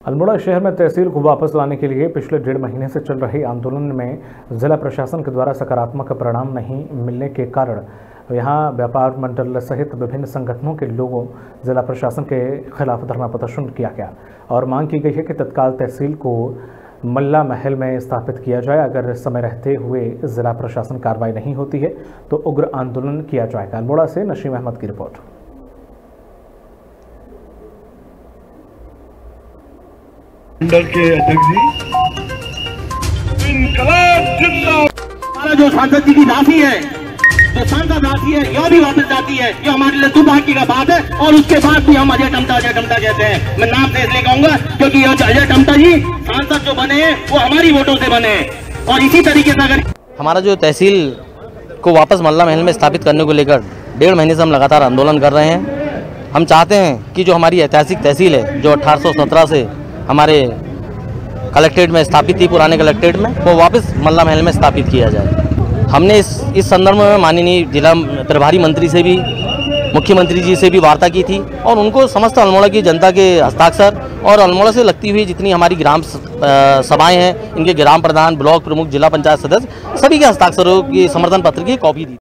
अल्मोड़ा शहर में तहसील को वापस लाने के लिए पिछले 1.5 महीने से चल रहे आंदोलन में जिला प्रशासन के द्वारा सकारात्मक परिणाम नहीं मिलने के कारण यहां व्यापार मंडल सहित विभिन्न संगठनों के लोगों जिला प्रशासन के खिलाफ धरना प्रदर्शन किया गया और मांग की गई है कि तत्काल तहसील को मल्ला महल में स्थापित किया जाए। अगर समय रहते हुए जिला प्रशासन कार्रवाई नहीं होती है तो उग्र आंदोलन किया जाएगा। अल्मोड़ा से नसीम अहमद की रिपोर्ट। मंडल के अध्यक्ष जी, हमारा जो सांसद जी की राशि है, जो सांसद राशि है, यह भी वापस जाती है। ये हमारे लिए दुर्भाग्य का बात है। और उसके बाद भी हम अजय टमटा कहते हैं। मैं नाम से इसलिए कहूंगा क्योंकि अजय टमटा जी सांसद जो बने हैं वो हमारी वोटों से बने हैं। और इसी तरीके से अगर हमारा जो तहसील को वापस मल्ला महल में स्थापित करने को लेकर 1.5 महीने से हम लगातार आंदोलन कर रहे हैं। हम चाहते हैं कि जो हमारी ऐतिहासिक तहसील है, जो 1817 से हमारे कलेक्ट्रेट में स्थापित थी, पुराने कलेक्ट्रेट में, वो वापस मल्ला महल में स्थापित किया जाए। हमने इस संदर्भ में माननीय जिला प्रभारी मंत्री से भी, मुख्यमंत्री जी से भी वार्ता की थी और उनको समस्त अल्मोड़ा की जनता के हस्ताक्षर और अल्मोड़ा से लगती हुई जितनी हमारी ग्राम सभाएं हैं, इनके ग्राम प्रधान, ब्लॉक प्रमुख, जिला पंचायत सदस्य, सभी के हस्ताक्षरों की समर्थन पत्र की कॉपी दी।